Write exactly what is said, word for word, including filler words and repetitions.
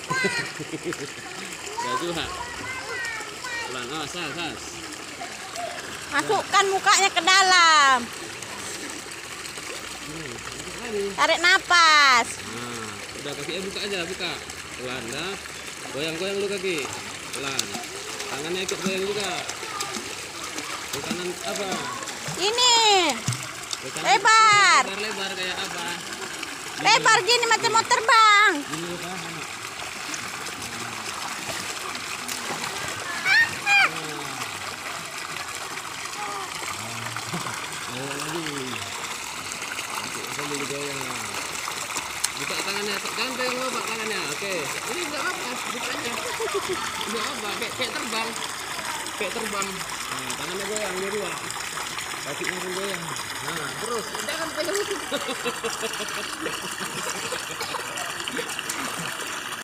Gak juga. Pelan, oh, sas, sas. Masukkan mukanya ke dalam. Hmm, lagi. Tarik napas. Nah, udah kakinya buka aja, buka. Pelan, dah. Goyang-goyang dulu kaki. Pelan. Tangannya ikut goyang juga. Ke kanan apa? Ini. Ke kanan, Lebar. Lebar-lebar kayak apa? Lebar gini macam mau terbang. Ini apa? Ayo lagi. Sambil digoyang. Buka tangannya, jangan pegang bapak tangannya. Oke, ini enggak apa, buka aja. Enggak apa, kayak, kayak terbang, kayak terbang. Nah, tangannya goyang dia dua, kakinya pun goyang. Nah, terus jangan pegang itu.